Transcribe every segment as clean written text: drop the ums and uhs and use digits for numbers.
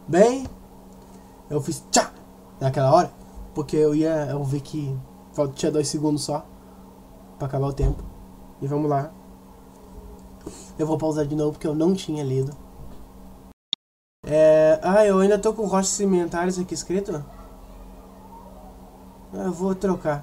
Bem, eu fiz tchá naquela hora, porque eu vi que tinha 2 segundos só pra acabar o tempo. E vamos lá. Eu vou pausar de novo porque eu não tinha lido. Eu ainda tô com rochas sedimentares aqui escrito. Eu vou trocar.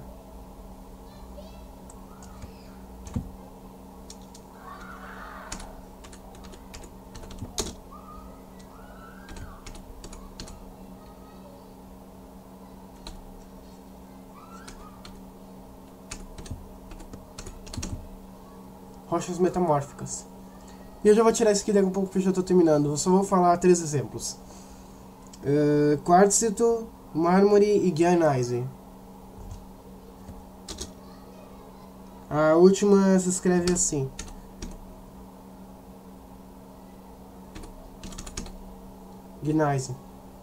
Rochas metamórficas. E eu já vou tirar isso aqui daqui a pouco porque eu já tô terminando. Eu só vou falar 3 exemplos. Quartzito, mármore e gyanese. A última se escreve assim. Gneiss.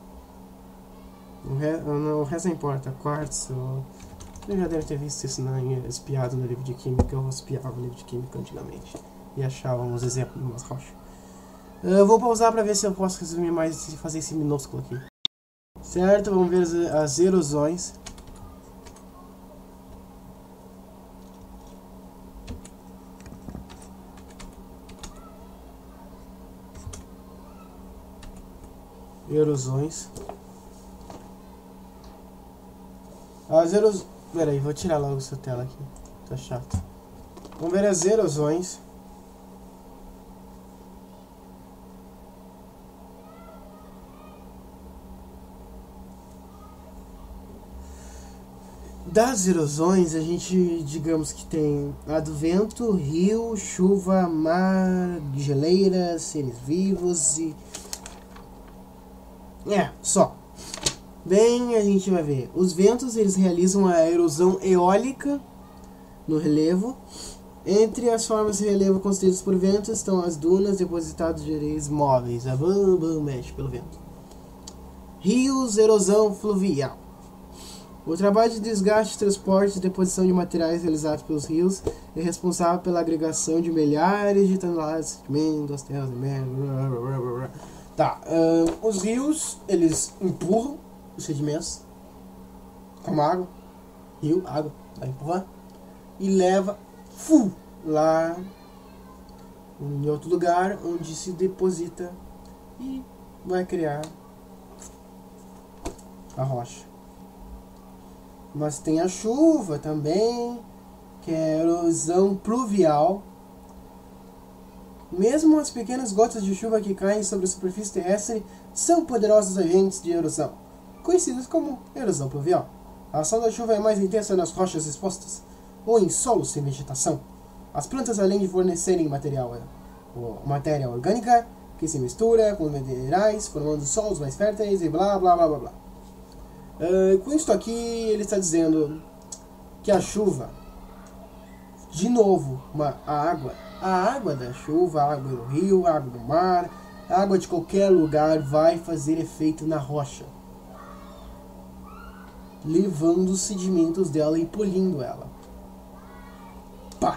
O resto não importa. Quartzo. Eu já deve ter visto isso espiado no livro de química. Eu espiava o livro de química antigamente. E achava uns exemplos de umas rochas. Eu vou pausar para ver se eu posso resumir mais e fazer esse minúsculo aqui. Certo, vamos ver as erosões. Erosões. As erosões. Peraí, vou tirar logo essa tela aqui. Tá chato. Vamos ver as erosões. Das erosões, a gente, digamos que tem a do vento, rio, chuva, mar, geleiras, seres vivos e... só. Bem, a gente vai ver. Os ventos, eles realizam a erosão eólica no relevo. Entre as formas de relevo constituídas por vento estão as dunas depositadas de areias móveis. A mexe pelo vento. Rios, erosão fluvial. O trabalho de desgaste, transporte e deposição de materiais realizados pelos rios é responsável pela agregação de milhares de toneladas de sedimentos, terras e merda. Tá, os rios, eles empurram os sedimentos, como água, rio, água, vai empurrar, e leva lá em outro lugar onde se deposita e vai criar a rocha. Mas tem a chuva também, que é erosão pluvial. Mesmo as pequenas gotas de chuva que caem sobre a superfície terrestre são poderosos agentes de erosão, conhecidos como erosão pluvial. A ação da chuva é mais intensa nas rochas expostas ou em solos sem vegetação. As plantas, além de fornecerem matéria orgânica, que se mistura com minerais, formando solos mais férteis e blá blá blá blá blá. Com isso aqui, ele está dizendo que a chuva, de novo, a água da chuva, a água do rio, a água do mar, a água de qualquer lugar vai fazer efeito na rocha, levando os sedimentos dela e polindo ela. Pá!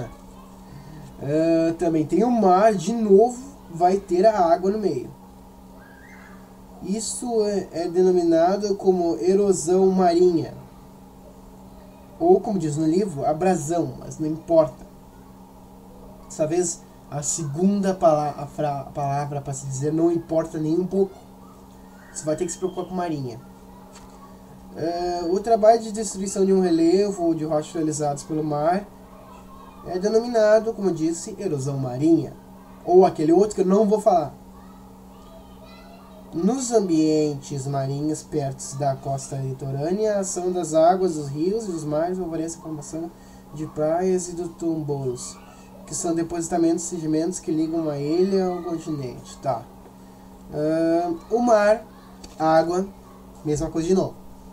Também tem o mar, de novo, vai ter a água no meio. Isso é denominado como erosão marinha. Ou, como diz no livro, abrasão, mas não importa. Dessa vez, a segunda palavra para se dizer não importa nem um pouco. Você vai ter que se preocupar com marinha. O trabalho de destruição de um relevo ou de rochas realizados pelo mar é denominado, como disse, erosão marinha. Ou aquele outro que eu não vou falar. Nos ambientes marinhos perto da costa litorânea, a ação das águas dos rios e dos mares favorece a formação de praias e de tumbolos, que são depositamentos de sedimentos que ligam uma ilha ao continente. Tá. O mar, água, mesma coisa de novo.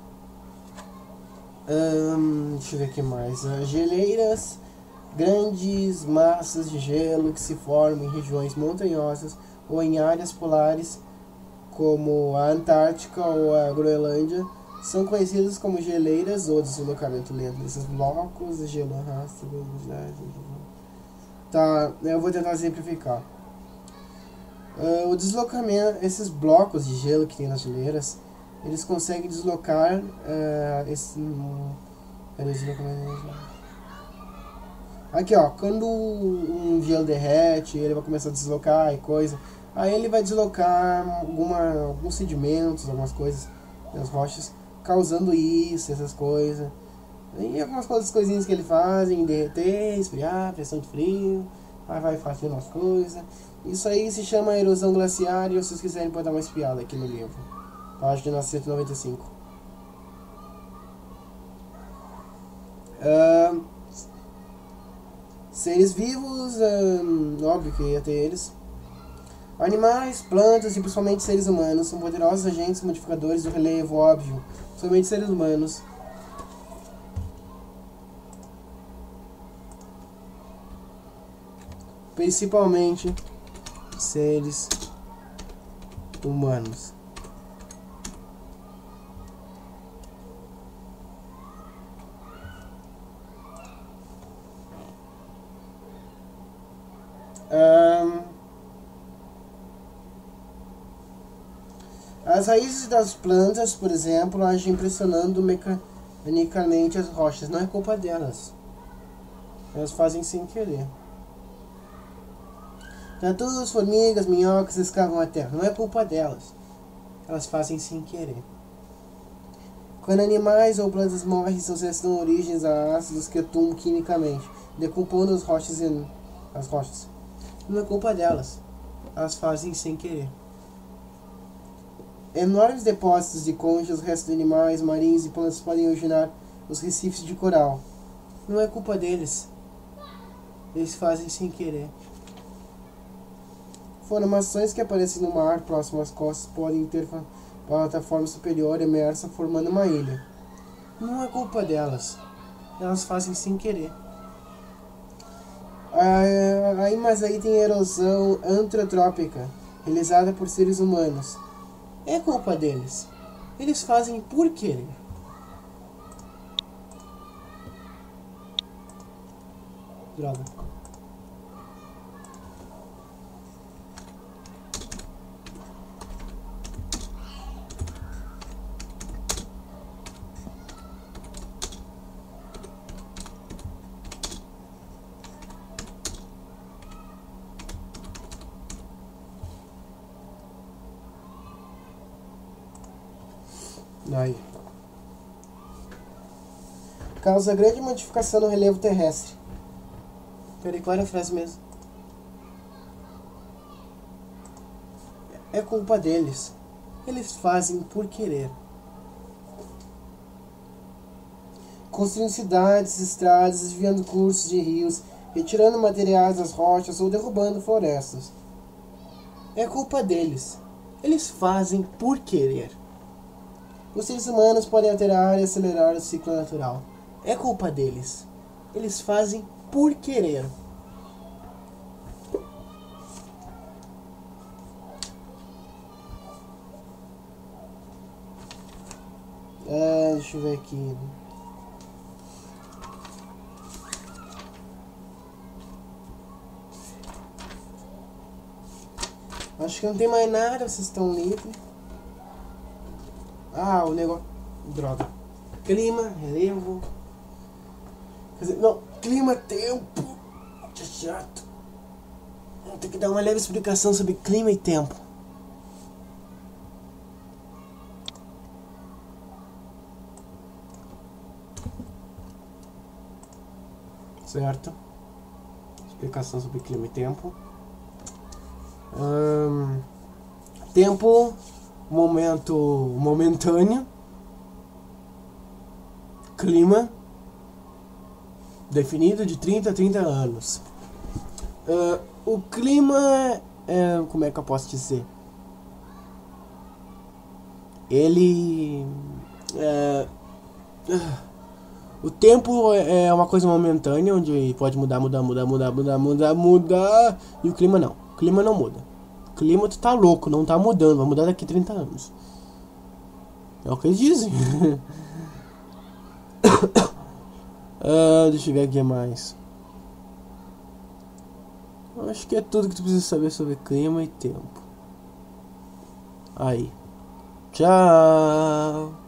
Deixa eu ver o que mais. Geleiras, grandes massas de gelo que se formam em regiões montanhosas ou em áreas polares, como a Antártica ou a Groenlândia, são conhecidas como geleiras ou deslocamento lento desses blocos de gelo arrasta. Tá, eu vou tentar exemplificar. O deslocamento, esses blocos de gelo que tem nas geleiras, eles conseguem deslocar aqui, ó, quando um gelo derrete, ele vai começar a deslocar e coisa. Aí ele vai deslocar alguns sedimentos, algumas coisas nas rochas, causando isso, essas coisas. E algumas coisinhas que ele faz, derreter, esfriar, pressão de frio, aí vai fazendo as coisas. Isso aí se chama erosão glaciar e se vocês quiserem pode dar uma espiada aqui no livro. Página 195. Seres vivos, óbvio que ia ter eles. Animais, plantas e principalmente seres humanos são poderosos agentes modificadores do relevo, óbvio. Somente seres humanos. Principalmente seres humanos. As raízes das plantas, por exemplo, agem pressionando mecanicamente as rochas. Não é culpa delas. Elas fazem sem querer. Tatus, formigas, minhocas escavam a terra. Não é culpa delas. Elas fazem sem querer. Quando animais ou plantas morrem, seus restos dão origens a ácidos que atuam quimicamente, decompondo as rochas. Não é culpa delas. Elas fazem sem querer. Enormes depósitos de conchas, restos de animais, marinhos e plantas podem originar os recifes de coral. Não é culpa deles. Eles fazem sem querer. Formações que aparecem no mar próximo às costas podem ter plataforma superior emersa formando uma ilha. Não é culpa delas. Elas fazem sem querer. Mas aí tem erosão antrópica, realizada por seres humanos. É culpa deles. Eles fazem por querer. Droga. Aí. Causa grande modificação no relevo terrestre. Peraí, qual era a frase mesmo? É culpa deles. Eles fazem por querer. Construindo cidades, estradas, desviando cursos de rios, retirando materiais das rochas ou derrubando florestas. É culpa deles. Eles fazem por querer. Os seres humanos podem alterar e acelerar o ciclo natural. É culpa deles. Eles fazem por querer. Deixa eu ver aqui. Acho que não tem mais nada, vocês estão livres. O negócio. Droga. Clima, relevo. Quer dizer, não, clima, tempo. Que chato. Vou ter que dar uma leve explicação sobre clima e tempo. Certo? Explicação sobre clima e tempo. Tempo, momento momentâneo. Clima, definido de 30 a 30 anos. O clima, como é que eu posso dizer? Ele... o tempo é uma coisa momentânea, onde pode mudar. E o clima não. O clima não muda. O clima tu tá louco, não tá mudando. Vai mudar daqui a 30 anos. É o que eles dizem. Deixa eu ver aqui mais. Acho que é tudo que tu precisa saber sobre clima e tempo. aí. Tchau!